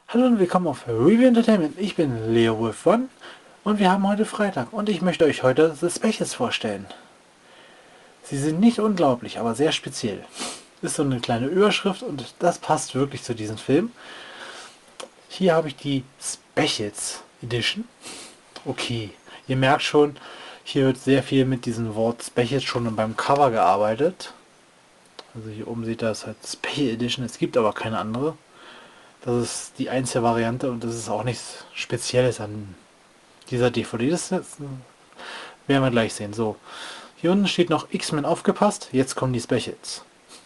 Hallo und willkommen auf Review Entertainment. Ich bin Leo Wolf One und wir haben heute Freitag und ich möchte euch heute The Specials vorstellen. Sie sind nicht unglaublich, aber sehr speziell. Ist so eine kleine Überschrift und das passt wirklich zu diesem Film. Hier habe ich die Specials Edition. Okay, ihr merkt schon, hier wird sehr viel mit diesem Wort Specials schon beim Cover gearbeitet. Also hier oben seht ihr es halt Special Edition, es gibt aber keine andere. Das ist die einzige Variante und das ist auch nichts Spezielles an dieser DVD. Werden wir gleich sehen. So, hier unten steht noch X-Men aufgepasst. Jetzt kommen die Specials.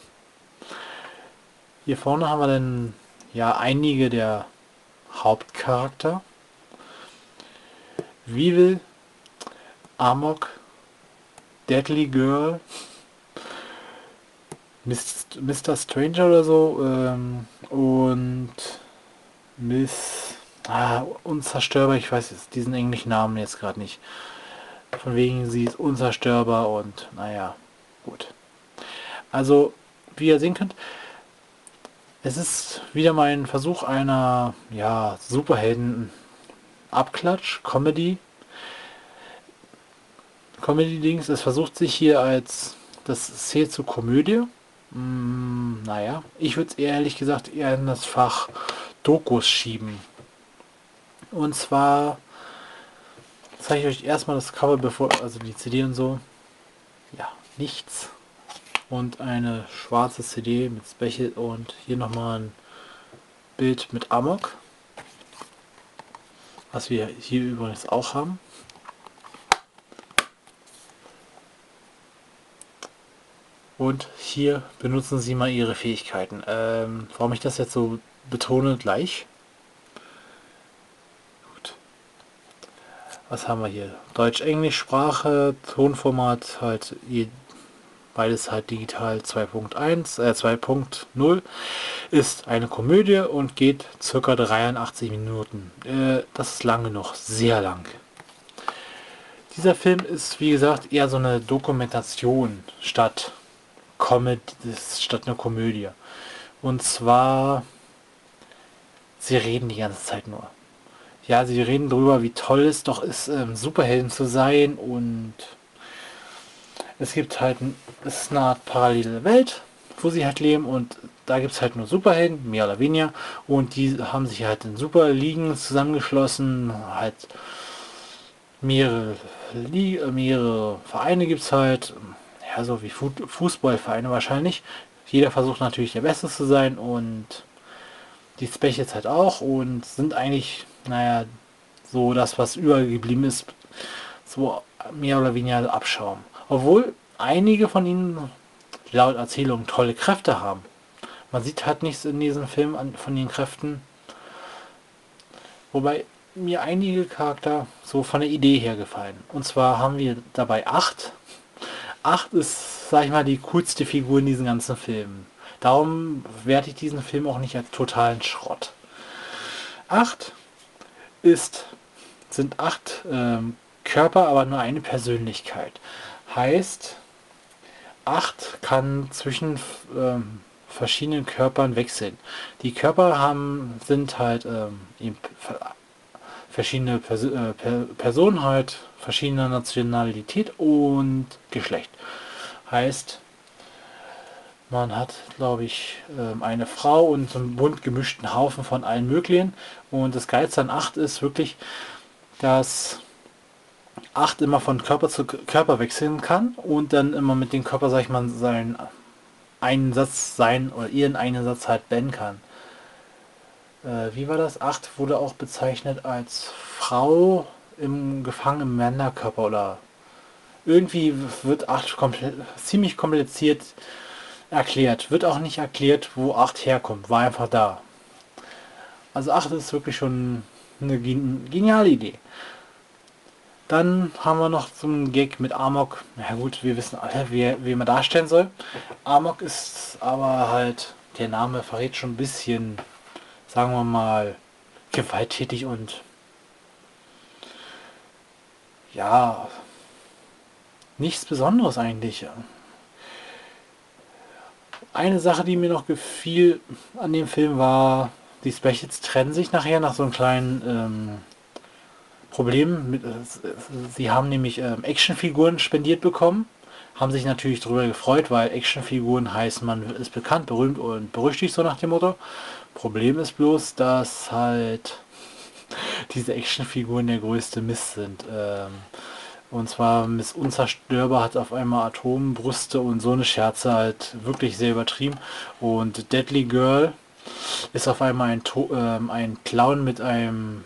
Hier vorne haben wir dann ja einige der Hauptcharakter. Weevil, Amok, Deadly Girl, Mr. Stranger oder so und Miss Unzerstörbar. Ich weiß jetzt diesen englischen Namen jetzt gerade nicht. Von wegen sie ist unzerstörbar und naja, gut. Also, wie ihr sehen könnt, es ist wieder mal ein Versuch einer, ja, Superhelden-Abklatsch, Comedy-Dings. Es versucht sich hier als, das zählt zur Komödie. Naja, ich würde es ehrlich gesagt eher in das Fach Dokus schieben. Und zwar zeige ich euch erstmal das Cover, bevor, also die CD und so. Ja, nichts. Und eine schwarze CD mit Special und hier nochmal ein Bild mit Amok, was wir hier übrigens auch haben. Und hier benutzen Sie mal Ihre Fähigkeiten. Warum ich das jetzt so betone gleich. Gut. Was haben wir hier? Deutsch-Englisch Sprache, Tonformat halt beides halt digital 2.1, 2.0, ist eine Komödie und geht ca. 83 Minuten. Das ist lang genug, sehr lang. Dieser Film ist wie gesagt eher so eine Dokumentation statt eine Komödie. Und zwar, sie reden die ganze Zeit nur. Ja, sie reden darüber, wie toll es doch ist, Superhelden zu sein und es gibt halt, es ist eine Art parallele Welt, wo sie halt leben und da gibt es halt nur Superhelden, mehr oder weniger, und die haben sich halt in Superligen zusammengeschlossen, halt mehrere Vereine gibt es halt, ja, so wie Fußballvereine wahrscheinlich. Jeder versucht natürlich der Beste zu sein und die Specials halt auch und sind eigentlich, naja, so das, was übergeblieben ist, so mehr oder weniger Abschaum. Obwohl einige von ihnen laut Erzählung tolle Kräfte haben. Man sieht halt nichts in diesem Film von den Kräften. Wobei mir einige Charakter so von der Idee her gefallen. Und zwar haben wir dabei 8. 8 ist, sag ich mal, die coolste Figur in diesen ganzen Filmen. Darum werte ich diesen Film auch nicht als totalen Schrott. 8 ist, sind 8 Körper, aber nur eine Persönlichkeit. Heißt, 8 kann zwischen verschiedenen Körpern wechseln. Die Körper sind halt eben verschiedene Personen halt, verschiedener Nationalität und Geschlecht. Heißt, man hat, glaube ich, eine Frau und so einen bunt gemischten Haufen von allen möglichen. Und das Geilste an 8 ist wirklich, dass 8 immer von Körper zu Körper wechseln kann und dann immer mit dem Körper, sag ich mal, seinen einen Satz sein oder ihren einen Satz halt beenden kann. Wie war das? 8 wurde auch bezeichnet als Frau gefangen im Männerkörper oder irgendwie wird 8 ziemlich kompliziert erklärt. Wird auch nicht erklärt, wo 8 herkommt. War einfach da. Also 8 ist wirklich schon eine geniale Idee. Dann haben wir noch so einen Gag mit Amok. Na ja, gut, wir wissen alle, wie man darstellen soll. Amok ist aber halt, der Name verrät schon ein bisschen, sagen wir mal, gewalttätig und ja, nichts Besonderes eigentlich. Eine Sache, die mir noch gefiel an dem Film war Die Specials trennen sich nachher nach so einem kleinen Problem. Sie haben nämlich Actionfiguren spendiert bekommen. Haben sich natürlich darüber gefreut, weil Actionfiguren heißt, man ist bekannt, berühmt und berüchtigt, so nach dem Motto. Problem ist bloß, dass halt diese Actionfiguren der größte Mist sind. Und zwar Miss Unzerstörbar hat auf einmal Atombrüste und so eine Scherze halt wirklich sehr übertrieben. Und Deadly Girl ist auf einmal ein Clown mit einem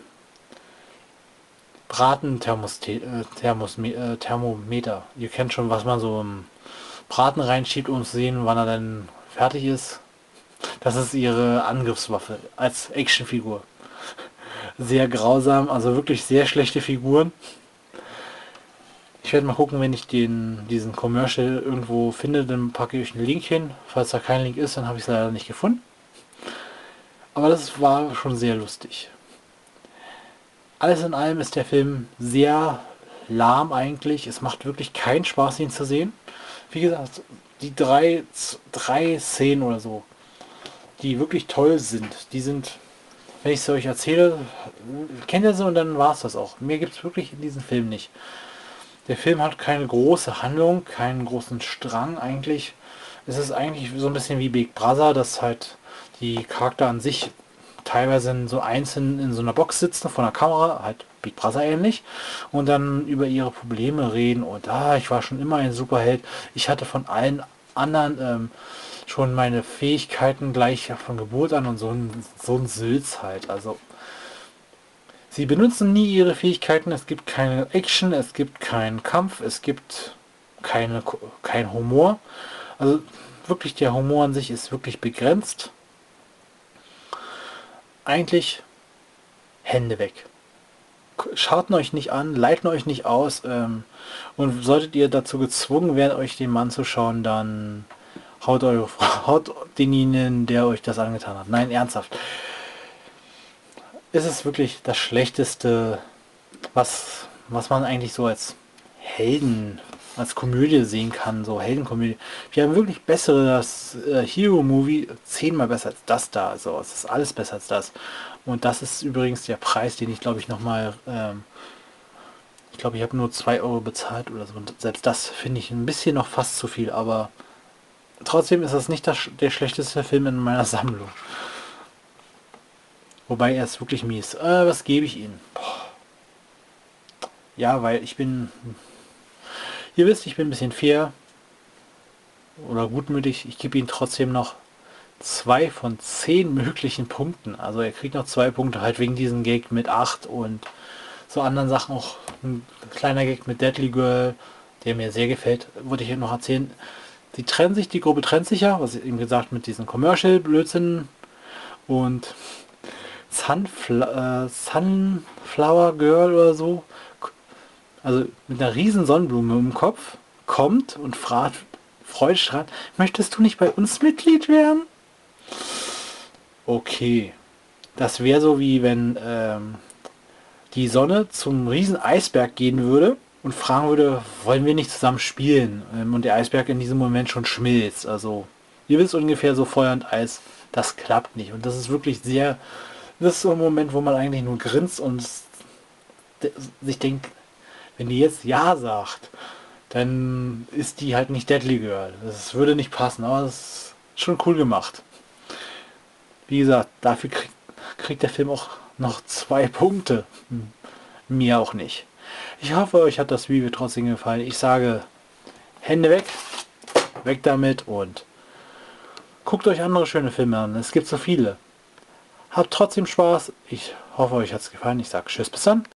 Thermometer. Ihr kennt schon, was man so im Braten reinschiebt, um zu sehen, wann er dann fertig ist. Das ist ihre Angriffswaffe als Actionfigur. Sehr grausam, also wirklich sehr schlechte Figuren. Ich werde mal gucken, wenn ich diesen Commercial irgendwo finde, dann packe ich einen Link hin. Falls da kein Link ist, dann habe ich es leider nicht gefunden. Aber das war schon sehr lustig. Alles in allem ist der Film sehr lahm eigentlich. Es macht wirklich keinen Spaß, ihn zu sehen. Wie gesagt, die drei Szenen oder so, die wirklich toll sind, die sind, wenn ich es euch erzähle, kennt ihr sie und dann war es das auch. Mehr gibt es wirklich in diesem Film nicht. Der Film hat keine große Handlung, keinen großen Strang eigentlich. Es ist eigentlich so ein bisschen wie Big Brother, dass halt die Charakter an sich teilweise so einzeln in so einer Box sitzen vor der Kamera, halt Big Brother ähnlich, und dann über ihre Probleme reden und ich war schon immer ein Superheld. Ich hatte von allen anderen schon meine Fähigkeiten gleich von Geburt an und so ein Sülz halt. Also sie benutzen nie ihre Fähigkeiten, es gibt keine Action, es gibt keinen Kampf, es gibt kein Humor. Also wirklich der Humor an sich ist wirklich begrenzt. Eigentlich Hände weg. Schaut ihn euch nicht an, leitet euch nicht aus und solltet ihr dazu gezwungen werden, euch den Mann zu schauen, dann haut denjenigen, der euch das angetan hat. Nein, ernsthaft. Es ist wirklich das Schlechteste, was man eigentlich so als Helden, als Komödie sehen kann, so Heldenkomödie. Wir haben wirklich bessere, das Hero-Movie 10-mal besser als das da, also es ist alles besser als das. Und das ist übrigens der Preis, den ich glaube ich nochmal, ich glaube ich habe nur 2 Euro bezahlt oder so. Und selbst das finde ich ein bisschen noch fast zu viel, aber trotzdem ist das nicht der schlechteste Film in meiner Sammlung. Wobei er ist wirklich mies. Was gebe ich Ihnen? Boah. Ja, weil ihr wisst, ich bin ein bisschen fair oder gutmütig. Ich gebe Ihnen trotzdem noch 2 von 10 möglichen Punkten. Also er kriegt noch 2 Punkte, halt wegen diesem Gag mit 8 und so anderen Sachen, auch ein kleiner Gag mit Deadly Girl, der mir sehr gefällt, wollte ich noch erzählen. Die Gruppe trennt sich ja, was ich eben gesagt, mit diesem Commercial-Blödsinn und Sunflower Girl oder so, also mit einer riesen Sonnenblume im Kopf, kommt und fragt freudestrahlend, möchtest du nicht bei uns Mitglied werden? Okay, das wäre so wie wenn die Sonne zum riesen Eisberg gehen würde und fragen würde, wollen wir nicht zusammen spielen? Und der Eisberg in diesem Moment schon schmilzt. Also ihr wisst ungefähr, so Feuer und Eis, das klappt nicht. Und das ist wirklich das ist so ein Moment, wo man eigentlich nur grinst und sich denkt, wenn die jetzt Ja sagt, dann ist die halt nicht Deadly Girl. Das würde nicht passen, aber das ist schon cool gemacht. Wie gesagt, dafür kriegt der Film auch noch 2 Punkte. Mir auch nicht. Ich hoffe, euch hat das Video trotzdem gefallen. Ich sage, Hände weg, weg damit und guckt euch andere schöne Filme an. Es gibt so viele. Habt trotzdem Spaß. Ich hoffe, euch hat es gefallen. Ich sage Tschüss, bis dann.